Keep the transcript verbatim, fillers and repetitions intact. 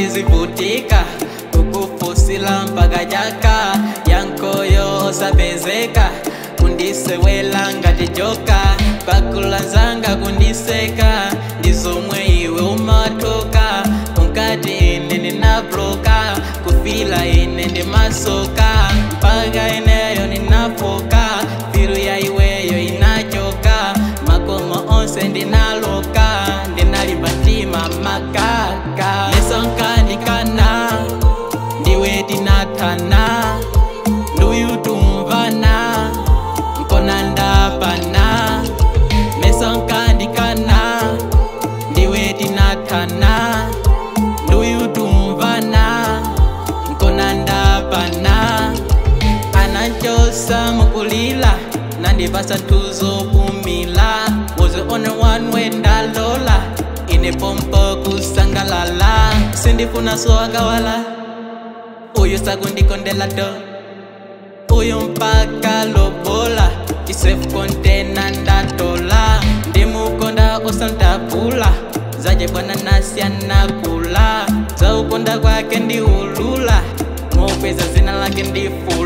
ndizivutika kukufusila mpaka jaka yankoyo osapezeka kundisewela ngati joka pakulanzanga kundiseka ndizomwe iwe umatoka unkati ine ndinabloka kufila ine ndimasoka mpaka ineyo ninafoka firu ya iweyo inachoka makomo onse ndinaloka ndinalimba ntima makaka lesonkandikana ndiwe tinatana nduyutumvana nkona ndapana mesonkandikana ndiwe tinatana nduyutumvana nkona ndapana anachosa mukulila nandipasa tuzo kumila was the only one when ndalola ine pompo kusangalala sindifuna soakawala uyu sakundikondela do uyu mpaka lobola chisefu kontena ndatola ndimukonda osantapula zaje bwana nasi anakula za ukonda kwake ndiulula mupeza zina lake ndifu